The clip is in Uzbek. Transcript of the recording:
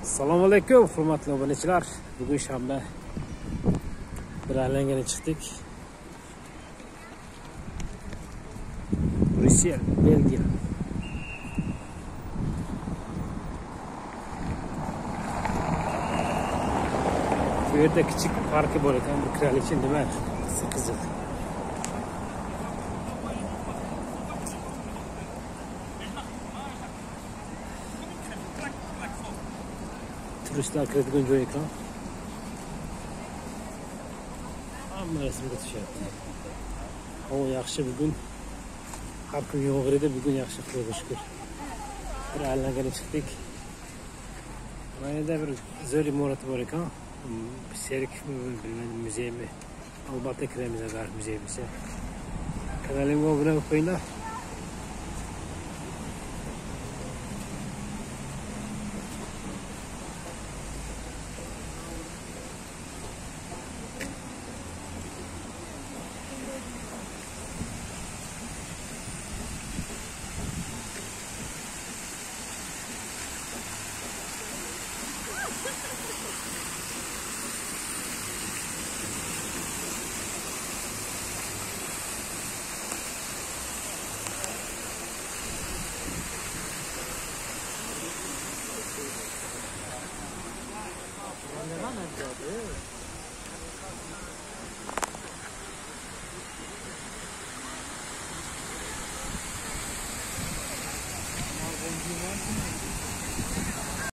Assalomu alaykum, hurmatli obunachilar. Bugun shanba. Bir aylangani chiqdik. Rossiya, Belgiya. Bu yerda kichik parki bor ekan, bu kralicha nima? Qizil. Turistlar kiradigan joy ekan. Hamma rasmga tushyapti. Havo yaxshi bugun. Har kun yomg'ir edi, bugun yaxshi, Xudoga shukr. Bir aylangani chiqdik. Mana yerda bir zo'r imorat bor ekan. Serik bilmadim, muzeymi? Albatta kiramiz agar muzey bo'lsa. Kanalimga obuna bo'lib qo'yinglar.